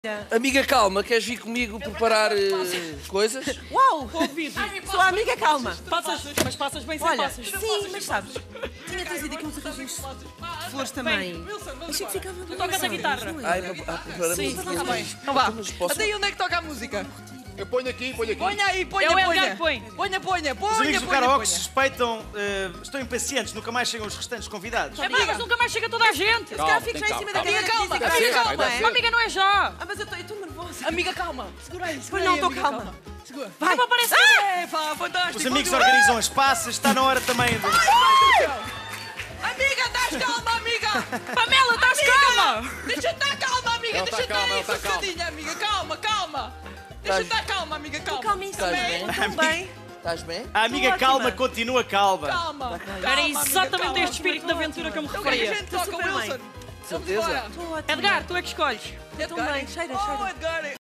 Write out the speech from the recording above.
Amiga, calma, queres vir comigo preparar coisas? Uau! Convido. Sou a amiga calma. Mas passas bem sem Olha, passas. sim, mas sabes, tinha trazido aqui uns arranjos de flores também. Achei que ficava Tu tocas a guitarra? Ai, preparar Sim, música. está bem. Então vá. Mas posso- Até aí onde é que toca a música? Eu ponho aqui, ponho aqui. Ponha aí, ponha, É o Edgar ponha. que põe. Ponha. Os amigos do karaoke ponha. suspeitam, estão impacientes, nunca mais chegam os restantes convidados. É pá, mas nunca mais chega toda a gente. Se calhar fico já em cima da Amiga, cadeira. calma, que amiga, dizem que calma. é? Oh, amiga, não é já. Ah, mas eu estou nervosa. Amiga, calma. Segura aí, segura Pois não, aí, estou amiga, calma. Segura. Vai. Não aparece. É, pá, fantástico. Os amigos continua. organizam as passas, está na hora também de... Amiga, estás calma, amiga. Pamela, estás calma. Deixa eu estar calma, amiga. Ela Deixa tá eu estar calma, aí ela tá calma. sossegadinha, amiga. Calma. Deixa eu estar calma, amiga, calma. Calmíssima. bem? Tão bem. Estás bem? A amiga Estou calma ótima. continua calma. Calma. Era exatamente calma. este espírito de aventura que eu me Então o que é que a referia. gente toca, super bem. Wilson? Vamos Certeza? embora. Estou ótima. Edgar, tu é que escolhes. Estou bem, cheira. Oh, Edgar.